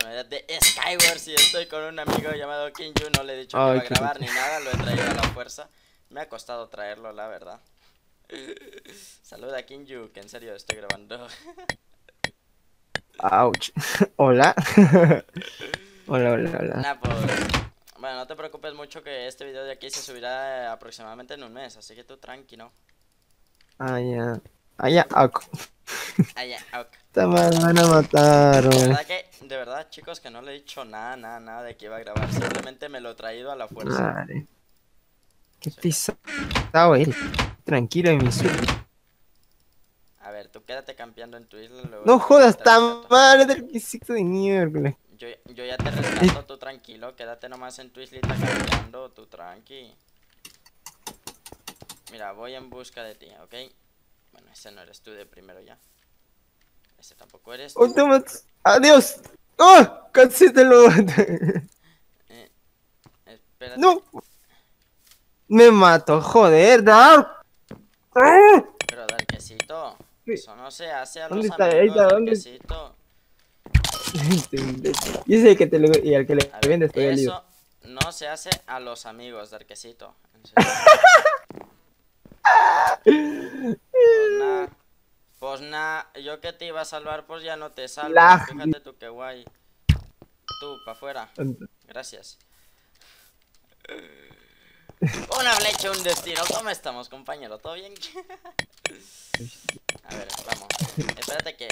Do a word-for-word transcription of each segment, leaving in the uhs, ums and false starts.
de Skywars y estoy con un amigo llamado Kinju. No le he dicho que Ay, va a grabar ni nada, lo he traído a la fuerza. Me ha costado traerlo, la verdad. Saluda a Kinju, que en serio estoy grabando. Ouch. Hola. Hola, hola, hola. Nah, pues... Bueno, no te preocupes mucho que este video de aquí se subirá eh, aproximadamente en un mes, así que tú tranqui, ¿no? Ah, ya. Ah, ya. Ok. Ah, ya, ok. Esta madre me van a matar, De güey. verdad que, de verdad, chicos, que no le he dicho nada, nada, nada de que iba a grabar. Simplemente me lo he traído a la fuerza. Madre. Qué Sí. pisado él. Tranquilo en mi suelo. A ver, tú quédate campeando en tu isla, luego No yo, yo ya jodas te tan rescato. madre del quisito de miércoles. Yo, yo ya te rescato, tú tranquilo, quédate nomás en tu islita campeando, tú tranqui. Mira, voy en busca de ti, ¿ok? Bueno, ese no eres tú de primero ya. Ese tampoco eres Oh, tú. toma. Adiós. ¡Oh! Casi te lo. Eh, espérate. No. Me mato, joder, Dark. Pero Darkesito, eso no se hace a ¿Dónde los está? Ahí amigos, está, ¿dónde? Darkesito. Y ese que te lo, y al que le A ver, vendes todavía lío. eso no se hace a los amigos, Darkesito. En serio. Pues nada. Pues nada, yo que te iba a salvar, pues ya no te salvo. Lag. Fíjate tú qué guay. Tú, pa' afuera. Gracias. Una flecha, un destino. ¿Cómo estamos, compañero? ¿Todo bien? A ver, vamos. Espérate que...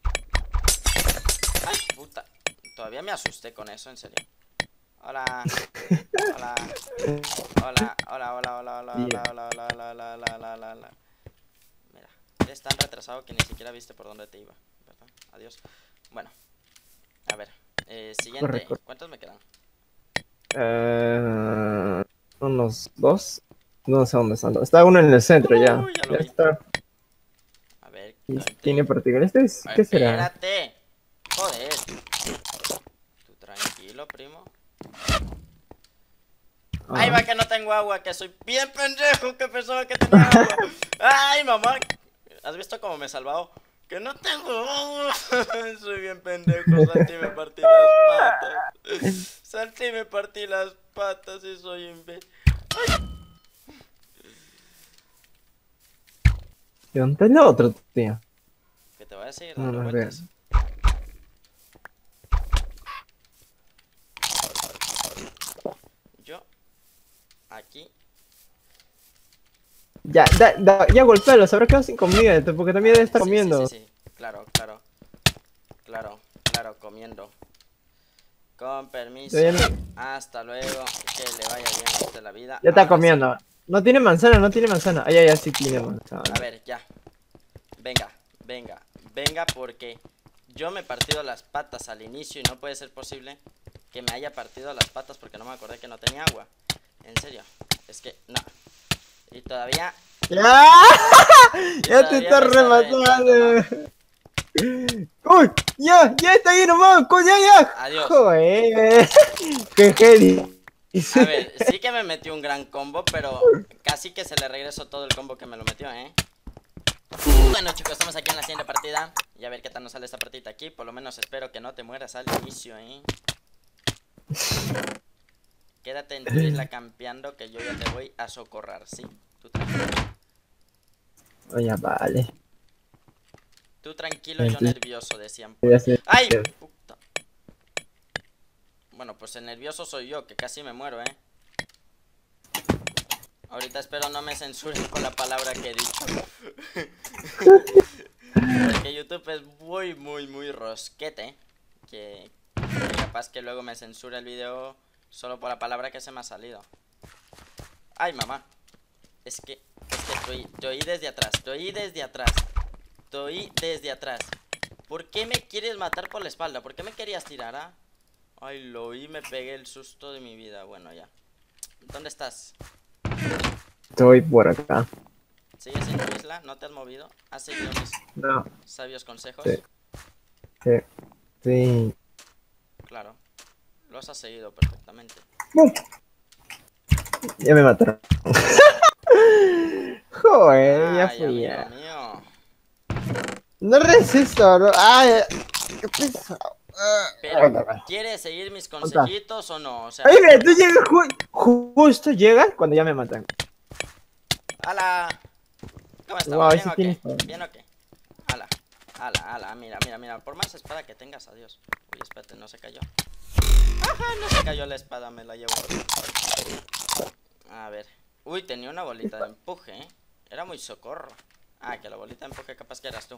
¡Ay, puta! Todavía me asusté con eso, en serio. Hola. Hola. Hola, hola, hola, hola, hola, hola, hola, hola, hola, hola, hola, hola, hola, hola. Mira, eres tan retrasado que ni siquiera viste por dónde te iba, ¿verdad? Adiós. Bueno, a ver. Eh, siguiente. Corre, corre. ¿Cuántos me quedan? Eh, unos dos. No sé dónde están. Está uno en el centro ya. Uh, ya lo Ya vi. está. A ver, Y ¿dónde? tiene partículas. ¿Este es? Ah, ¿Qué será? espérate. Joder. Tú tranquilo, primo. Ay, va Ah. que no tengo agua, que soy bien pendejo, que pensaba que tenía agua. Ay, mamá. ¿Has visto cómo me he salvado? Que no tengo agua. Soy bien pendejo, salté y me partí las patas. Salté y me partí las patas y soy imbécil. ¿Y dónde es el otro, tío? Que te voy a seguir No, dando no veo. vueltas. Yo, aquí. Ya, da, da, ya golpealo, se habrá quedado sin comida, porque también debe estar Sí, sí, comiendo. sí, sí. Claro, claro. Claro, claro, comiendo. Con permiso. Todavía no- Hasta luego. Que le vaya bien a usted la vida. Ya está Ahora sí. comiendo. No tiene manzana, no tiene manzana. Ay, ay, ay, sí tiene manzana. A ver, ya. Venga, venga, venga, porque yo me he partido las patas al inicio y no puede ser posible que me haya partido las patas porque no me acordé que no tenía agua. En serio, es que no. Y todavía. ¡Ya! Y Ya te todavía está me está reventando, rematando. ¡Uy! ¡Ya! ¡Ya está ahí nomás! ¡Co- ¡Ya, ya! Adiós. ¡Joder! ¡Qué genio! A ver, sí que me metió un gran combo, pero casi que se le regresó todo el combo que me lo metió, ¿eh? Bueno, chicos, estamos aquí en la siguiente partida. Y a ver qué tal nos sale esta partida aquí. Por lo menos espero que no te mueras al inicio, ¿eh? Quédate en tu isla campeando, que yo ya te voy a socorrer, ¿sí? Tú tranquilo. Oye, vale. Tú tranquilo, yo Entonces, nervioso, decían por ya ahí. sé. ¡Ay! Puta. Bueno, pues el nervioso soy yo, que casi me muero, ¿eh? Ahorita espero no me censuren con la palabra que he dicho. Porque YouTube es muy, muy, muy rosquete. Que, que capaz que luego me censura el video solo por la palabra que se me ha salido. Ay, mamá. Es que, es que te oí, te oí desde atrás, te oí desde atrás. Te oí desde atrás. ¿Por qué me quieres matar por la espalda? ¿Por qué me querías tirar, ah? Ay, lo oí, me pegué el susto de mi vida. Bueno, ya. ¿Dónde estás? Estoy por acá. ¿Sigues en tu isla? ¿No te has movido? ¿Has seguido mis No. sabios consejos? Sí. Sí. Sí. Claro. Los has seguido perfectamente. ¡Bum! Ya me mataron. Joder, ya Ay, fui amigo ya. mío. No resisto, no. Ay, qué pesado. Pero, ¿quieres seguir mis consejitos o no? O sea, Oye, mira, tú llegas ju ju justo llegas cuando ya me matan. ¡Hala! ¿Cómo estamos? Wow, ¿Bien ese o tienes qué? todo. ¿Bien o qué? ¡Hala! ¡Hala, hala! Mira, mira, mira. Por más espada que tengas, adiós. Uy, espérate, no se cayó. ¡Ajá! No se cayó la espada, me la llevo. A ver. Uy, tenía una bolita de empuje, ¿eh? Era muy socorro. Ah, que la bolita de empuje capaz que eras tú.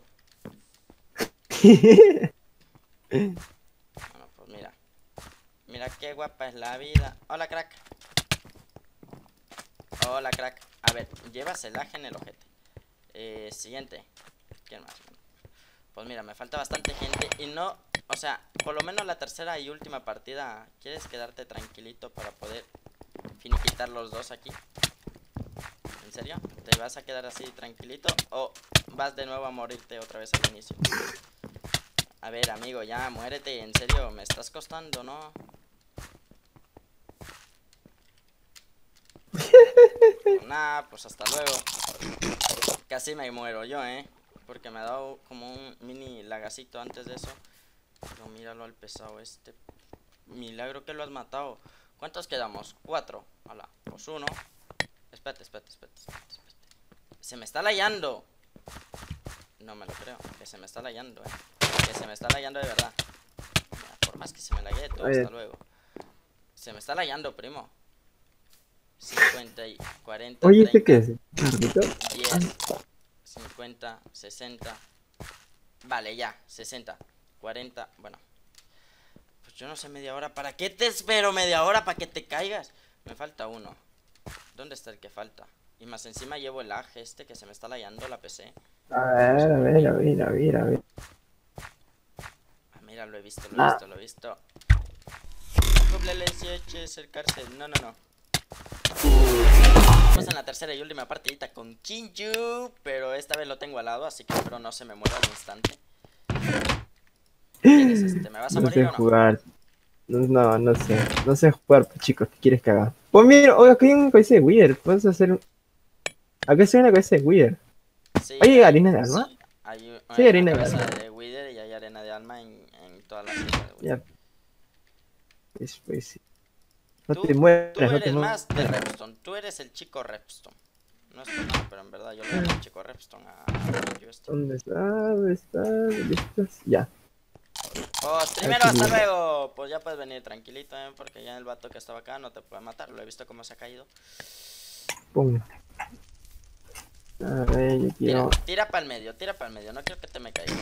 Bueno, pues mira. Mira qué guapa es la vida. Hola, crack. Hola, crack. A ver, llevas el aje en el ojete. Eh, siguiente. ¿Quién más? Pues mira, me falta bastante gente. Y no, o sea, por lo menos la tercera y última partida. ¿Quieres quedarte tranquilito para poder finiquitar los dos aquí? ¿En serio? ¿Te vas a quedar así tranquilito? ¿O vas de nuevo a morirte otra vez al inicio? A ver, amigo, ya, muérete. En serio, me estás costando, ¿no? Nah, pues hasta luego. Casi me muero yo, ¿eh? Porque me ha dado como un mini lagacito antes de eso. Pero míralo al pesado este. Milagro que lo has matado. ¿Cuántos quedamos? Cuatro. Hola, pues uno. Espérate, espérate, espérate, espérate, espérate. Se me está layando. No me lo creo. Que se me está layando, ¿eh? Que se me está layando de verdad. Mira, por más que se me laye todo, hasta luego. Se me está layando, primo. cincuenta y cuarenta, Oye, ¿este treinta, qué es? ¿Gordito? diez, cincuenta, sesenta. Vale, ya, sesenta, cuarenta. Bueno, pues yo no sé, media hora. ¿Para qué te espero media hora? ¿Para que te caigas? Me falta uno. ¿Dónde está el que falta? Y más encima llevo el lag este que se me está layando la P C. A ver, a ver, a ver, a ver, a ver. Ah, mira, lo he visto, lo he visto, lo he visto. Doble leche, acercarse. No, no, no. Estamos en la tercera y última partidita con Kinju, pero esta vez lo tengo al lado, así que espero no se me muera al instante. ¿Quieres este? ¿Me vas a No morir sé o no? jugar. No, no, no sé. No sé jugar, pues, chicos. ¿Qué quieres que haga? Pues mira, oye, aquí hay una cabeza de Wither. Puedes hacer un... Acá hay una cabeza de Wither. Sí, ¿Hay hay, harina de alma? hay, Sí, hay una harina de cabeza alma. de Wither y hay arena de alma en, en todas las islas de Wither. Ya. Pues, pues sí. No Tú, te mueras, tú no te eres mueras. más de Repstone, tú eres el chico Repstone. No es por nada, pero en verdad yo le llamo el chico Repstone a, a Kinju este. ¿Dónde está? ¿Dónde está? ¿Dónde estás? Ya. Pues primero, Aquí hasta viene. luego. Pues ya puedes venir tranquilito, ¿eh? Porque ya el vato que estaba acá no te puede matar. Lo he visto cómo se ha caído. Pum. A ver, yo Tira, quiero... tira para el medio, tira para el medio. No quiero que te me caigas.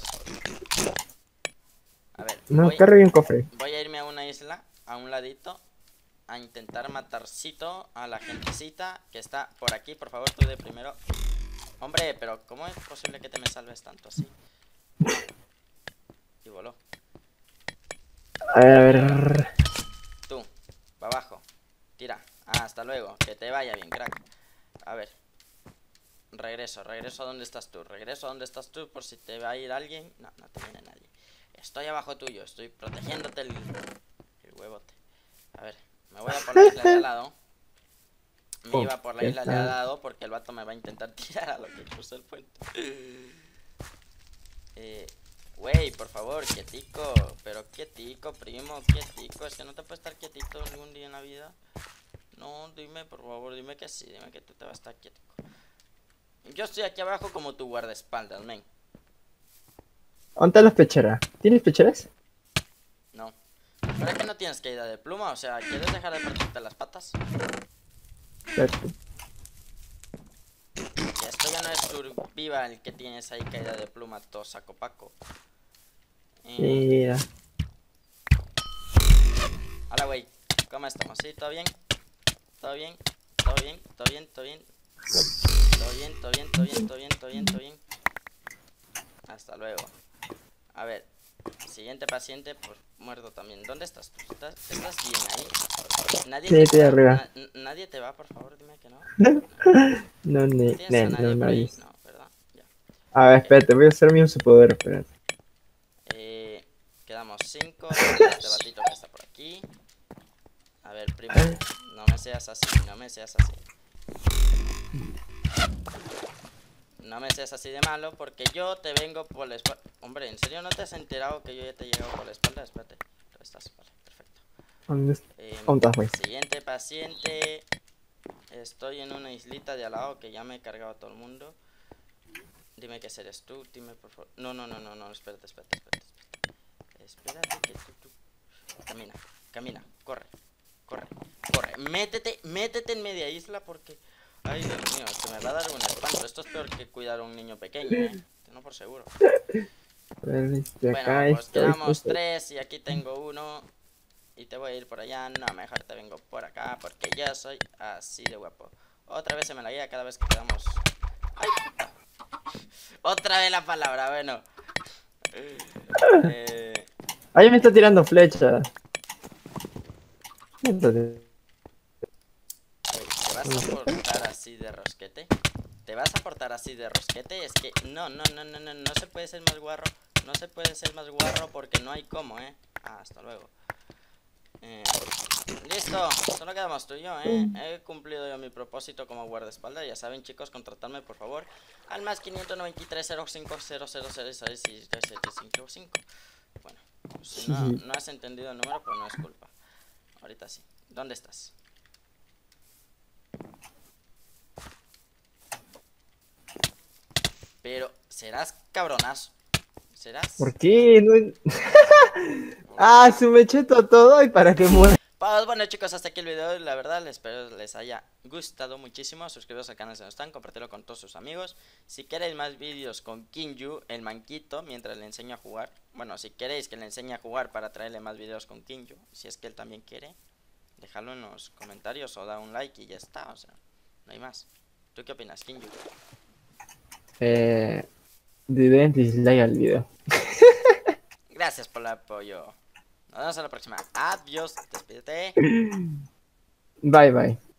A ver, No, voy, cargue un cofre. voy a irme a una isla, a un ladito, a intentar matarcito a la gentecita que está por aquí. Por favor, tú de primero. Hombre, pero ¿cómo es posible que te me salves tanto así? Y voló. A ver, a ver, a ver. Tú, para abajo. Tira. Ah, hasta luego. Que te vaya bien, crack. A ver. Regreso, regreso a donde estás tú. Regreso a donde estás tú por si te va a ir alguien. No, no te viene nadie. Estoy abajo tuyo, estoy protegiéndote el, el huevote. A ver, me voy a por la isla de al lado. Me Oh, iba por la ya isla de está. al lado porque el vato me va a intentar tirar a lo que cruce el puente. Eh, güey, por favor, quietico. Pero quietico, primo, quietico. Es que no te puedes estar quietito ningún día en la vida. No, dime, por favor, dime que sí, dime que tú te vas a estar quietico. Yo estoy aquí abajo como tu guardaespaldas, men. ¿Dónde están las pecheras? ¿Tienes pecheras? No. ¿Pero es que no tienes caída de pluma? O sea, ¿quieres dejar de partirte las patas? Perfecto. Que esto ya no es Survival el que tienes ahí caída de pluma, todo saco paco. Eh, Mira. hola, güey. ¿Cómo estamos? ¿Sí? ¿Todo bien? ¿Todo bien? ¿Todo bien? ¿Todo bien? ¿Todo bien? ¿Todo bien? ¿Todo bien? ¿Todo bien? ¿Todo bien? ¿Todo bien? ¿Todo bien? Hasta luego. A ver. Siguiente paciente, pues muerto también. ¿Dónde estás tú? ¿Estás, estás bien ahí? Nadie Sí, te estoy va, arriba. na- nadie te va, por favor, dime que no. No, ¿No ne, tienes ne, a nadie no, por ahí? nadie. No, ¿verdad? Ya. A ver, espérate, voy a hacer mi superpoder, espérate. Eh, quedamos cinco. Este batito que está por aquí. A ver, primero, no me seas así, no me seas así. No me seas así de malo porque yo te vengo por la espalda. Hombre, ¿en serio no te has enterado que yo ya te he llegado por la espalda? Espérate. ¿Dónde estás? Vale, perfecto. ¿Dónde est- Eh, dónde estás, güey? siguiente paciente. Estoy en una islita de al lado que ya me he cargado a todo el mundo. Dime que eres tú, dime por favor. No, no, no, no, no, espérate, espérate, espérate. Espérate, espérate que tú, tú. Camina, camina, corre, corre, corre. Métete, métete en media isla porque... Ay, Dios mío, se me va a dar un espanto. Esto es peor que cuidar a un niño pequeño, ¿eh? No por seguro. A ver, este, Bueno, acá, pues esto, esto, quedamos esto. tres y aquí tengo uno. Y te voy a ir por allá. No, mejor te vengo por acá porque yo soy así de guapo. Otra vez se me la guía cada vez que quedamos. ¡Ay, puta! Otra vez la palabra, bueno. Eh, Ahí me está tirando flecha. Entonces, Ey, ¿te vas a portar así de rosquete? ¿Te vas a portar así de rosquete? Es que no, no, no, no, no, no se puede ser más guarro. No se puede ser más guarro porque no hay cómo, ¿eh? Ah, hasta luego. Eh, listo, solo quedamos tú y yo, ¿eh? He cumplido yo mi propósito como guardaespaldas. Ya saben, chicos, contratarme, por favor, al más quinientos noventa y tres, cero cinco cero cero cero seis tres siete cinco cinco. Bueno, pues si no, no has entendido el número, pues no es culpa. Ahorita sí. ¿Dónde estás? Pero serás cabronazo. Serás... ¿por qué? No... ah, su mecheto todo y para que muera. Pues bueno, chicos, hasta aquí el video. La verdad, les espero les haya gustado muchísimo. Suscribiros al canal si no están, compartirlo con todos sus amigos. Si queréis más vídeos con Kinju, el manquito, mientras le enseño a jugar. Bueno, si queréis que le enseñe a jugar para traerle más vídeos con Kinju, si es que él también quiere, dejadlo en los comentarios o da un like y ya está. O sea, no hay más. ¿Tú qué opinas, Kinju? Eh... Diré dislike al video. Gracias por el apoyo. Nos vemos en la próxima. Adiós. Despídete. Bye, bye.